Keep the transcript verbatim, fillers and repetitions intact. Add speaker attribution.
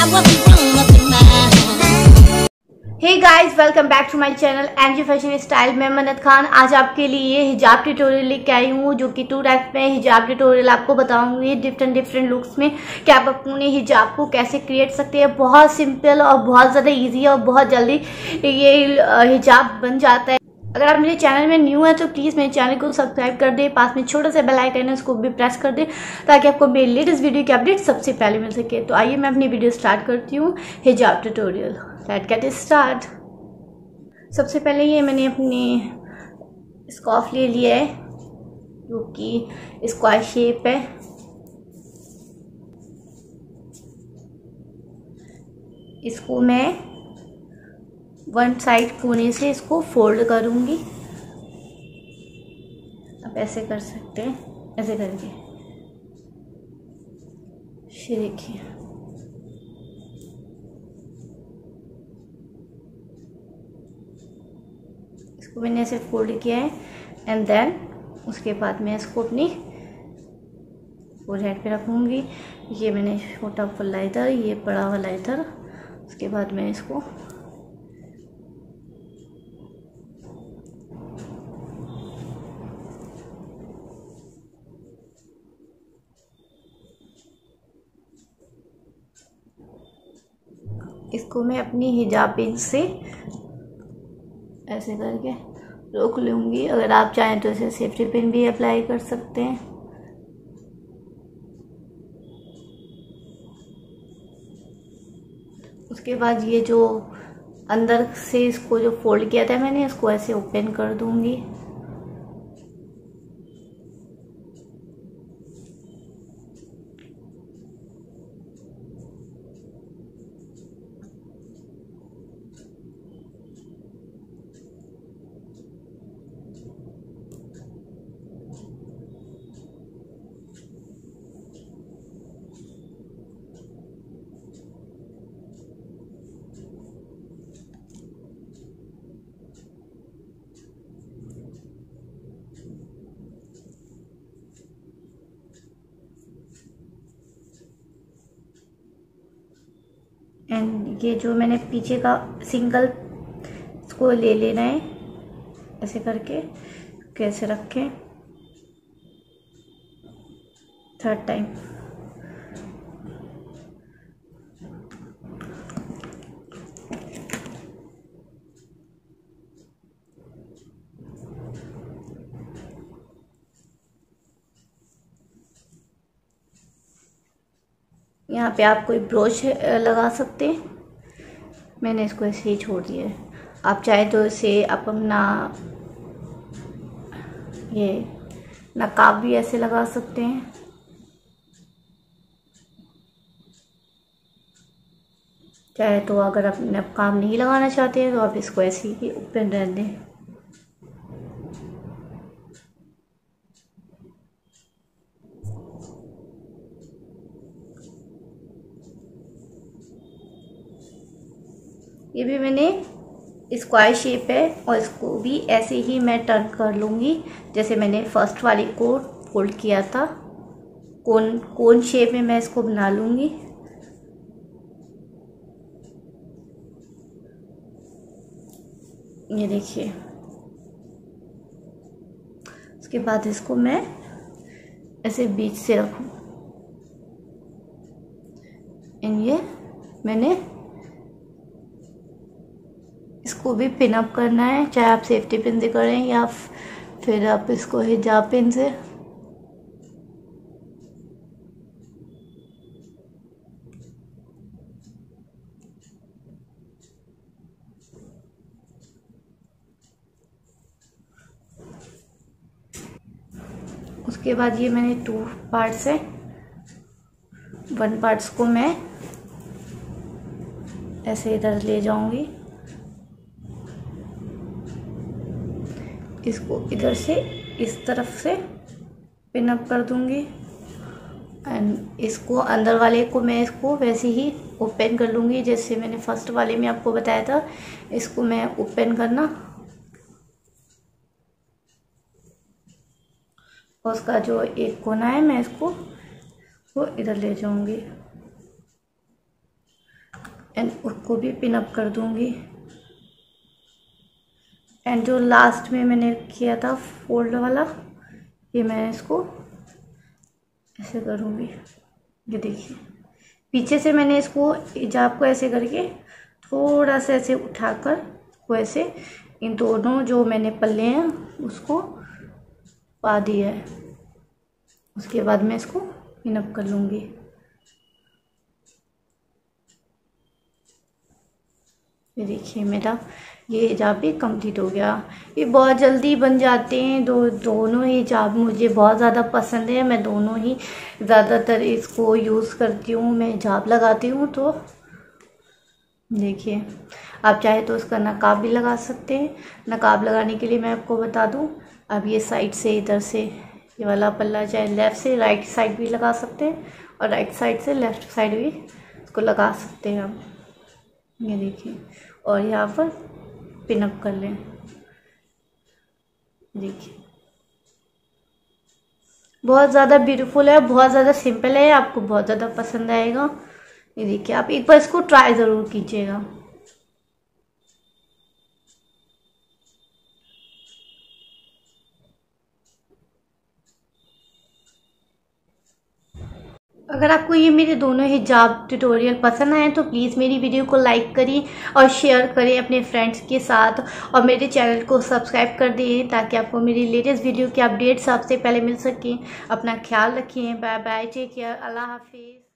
Speaker 1: Hey guys, welcome back to my channel MG fashion style. मैं मन्नत खान आज आपके लिए हिजाब ट्यूटोरियल लेके आई हूँ, जो कि टू टाइप में हिजाब ट्यूटोरियल आपको बताऊंगी डिफरेंट डिफरेंट लुक्स में कि आप अपने हिजाब को कैसे क्रिएट सकते हैं। बहुत सिंपल और बहुत ज़्यादा इजी है और बहुत जल्दी ये हिजाब बन जाता है। अगर आप मेरे चैनल में न्यू है तो प्लीज़ मेरे चैनल को सब्सक्राइब कर दे, पास में छोटा सा बेल आइकन है उसको भी प्रेस कर दे ताकि आपको मेरी लेटेस्ट वीडियो की अपडेट सबसे पहले मिल सके। तो आइए मैं अपनी वीडियो स्टार्ट करती हूँ हिजाब ट्यूटोरियल। Let's get start. सबसे पहले ये मैंने अपनी स्कार्फ ले लिया है जो कि स्क्वायर शेप है। इसको मैं वन साइड कोने से इसको फोल्ड करूंगी। आप ऐसे कर सकते हैं, ऐसे करके ये देखिए। इसको मैंने ऐसे फोल्ड किया है एंड देन उसके बाद मैं इसको अपनी फोरहेड पे रखूँगी। ये मैंने छोटा फुल्ला इधर, ये बड़ा वाला इधर। उसके बाद मैं इसको इसको मैं अपनी हिजाब पिन से ऐसे करके रोक लूँगी। अगर आप चाहें तो इसे सेफ्टी पिन भी अप्लाई कर सकते हैं। उसके बाद ये जो अंदर से इसको जो फोल्ड किया था मैंने, इसको ऐसे ओपन कर दूँगी। एंड ये जो मैंने पीछे का सिंगल इसको ले लेना है ऐसे करके, कैसे रखें थर्ड टाइम। यहाँ पे आप कोई ब्रोच लगा सकते हैं। मैंने इसको ऐसे ही छोड़ दिया है। आप चाहे तो इसे आप अपना ये नकाब भी ऐसे लगा सकते हैं। चाहे तो अगर आप नकाब नहीं लगाना चाहते हैं तो आप इसको ऐसे ही ओपन रहने दें। ये भी मैंने स्क्वायर शेप है और इसको भी ऐसे ही मैं टर्न कर लूँगी जैसे मैंने फर्स्ट वाली को फोल्ड किया था। कोन कोन शेप में मैं इसको बना लूँगी। ये देखिए। उसके बाद इसको मैं ऐसे बीच से रखूँ। एंड ये मैंने इसको भी पिन अप करना है, चाहे आप सेफ्टी पिन से करें या फिर आप इसको हिजाब पिन से। उसके बाद ये मैंने टू पार्ट्स है, वन पार्ट्स को मैं ऐसे इधर ले जाऊंगी। इसको इधर से इस तरफ से पिन अप कर दूंगी एंड इसको अंदर वाले को मैं इसको वैसे ही ओपन कर लूँगी जैसे मैंने फर्स्ट वाले में आपको बताया था। इसको मैं ओपन करना और उसका जो एक कोना है मैं इसको वो इधर ले जाऊंगी। एंड उसको भी पिन अप कर दूंगी। एंड जो लास्ट में मैंने किया था फोल्ड वाला, ये मैं इसको ऐसे करूँगी। ये देखिए पीछे से मैंने इसको हिजाब को ऐसे करके थोड़ा सा ऐसे उठाकर वो ऐसे इन दोनों जो मैंने पल्ले हैं उसको पा दिया है। उसके बाद मैं इसको पिन अप कर लूँगी। ये देखिए मेरा ये हिजाब भी कंप्लीट हो गया। ये बहुत जल्दी बन जाते हैं। दो दोनों ही हिजाब मुझे बहुत ज़्यादा पसंद है। मैं दोनों ही ज़्यादातर इसको यूज़ करती हूँ। मैं हिजाब लगाती हूँ तो देखिए, आप चाहे तो उसका नकाब भी लगा सकते हैं। नकाब लगाने के लिए मैं आपको बता दूँ, अब ये साइड से इधर से ये वाला पल्ला चाहे लेफ़्ट से राइट साइड भी लगा सकते हैं और राइट साइड से लेफ़्ट साइड भी इसको लगा सकते हैं आप। ये देखिए, और यहाँ पर पिन अप कर लें। देखिए बहुत ज़्यादा ब्यूटीफुल है, बहुत ज़्यादा सिंपल है, आपको बहुत ज़्यादा पसंद आएगा। ये देखिए, आप एक बार इसको ट्राई ज़रूर कीजिएगा। अगर आपको ये मेरे दोनों हिजाब ट्यूटोरियल पसंद आए तो प्लीज़ मेरी वीडियो को लाइक करिए और शेयर करें अपने फ्रेंड्स के साथ, और मेरे चैनल को सब्सक्राइब कर दें ताकि आपको मेरी लेटेस्ट वीडियो के अपडेट्स सबसे पहले मिल सकें। अपना ख्याल रखिए। बाय बाय, टेक केयर, अल्लाह हाफिज़।